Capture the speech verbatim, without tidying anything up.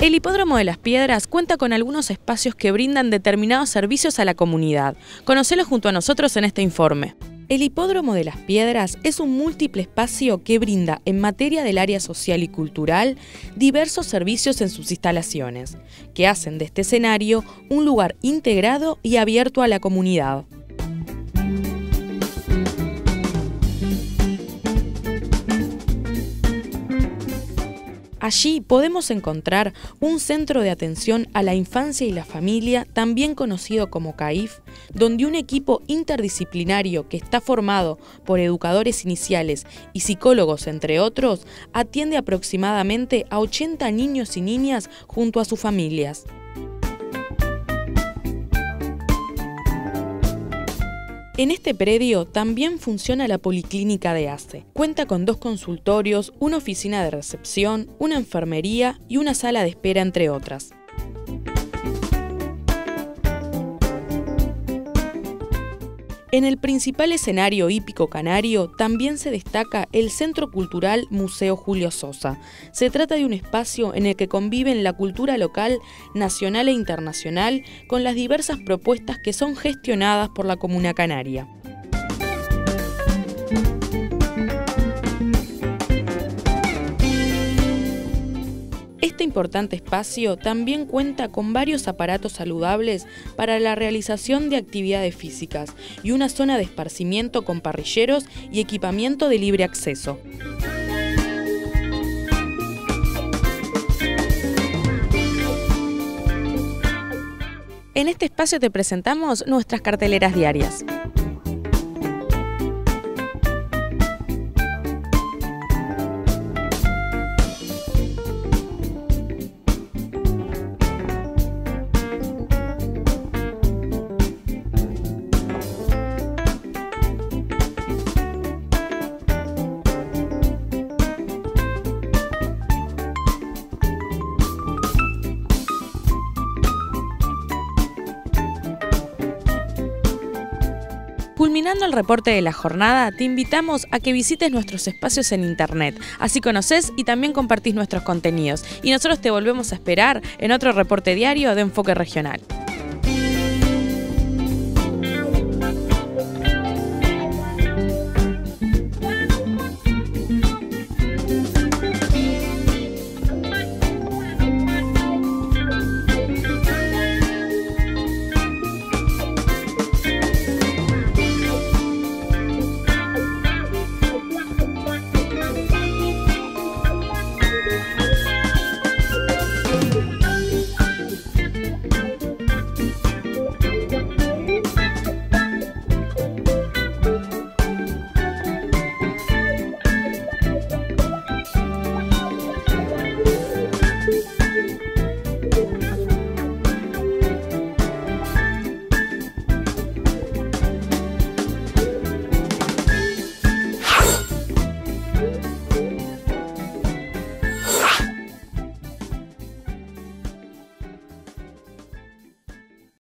El Hipódromo de las Piedras cuenta con algunos espacios que brindan determinados servicios a la comunidad. Conocelo junto a nosotros en este informe. El Hipódromo de las Piedras es un múltiple espacio que brinda, en materia del área social y cultural, diversos servicios en sus instalaciones, que hacen de este escenario un lugar integrado y abierto a la comunidad. Allí podemos encontrar un centro de atención a la infancia y la familia, también conocido como C A I F, donde un equipo interdisciplinario que está formado por educadores iniciales y psicólogos, entre otros, atiende aproximadamente a ochenta niños y niñas junto a sus familias. En este predio también funciona la Policlínica de A C E. Cuenta con dos consultorios, una oficina de recepción, una enfermería y una sala de espera, entre otras. En el principal escenario hípico canario también se destaca el Centro Cultural Museo Julio Sosa. Se trata de un espacio en el que conviven la cultura local, nacional e internacional con las diversas propuestas que son gestionadas por la Comuna Canaria. Este importante espacio también cuenta con varios aparatos saludables para la realización de actividades físicas y una zona de esparcimiento con parrilleros y equipamiento de libre acceso. En este espacio te presentamos nuestras carteleras diarias. Culminando el reporte de la jornada, te invitamos a que visites nuestros espacios en internet, así conoces y también compartís nuestros contenidos. Y nosotros te volvemos a esperar en otro reporte diario de Enfoque Regional.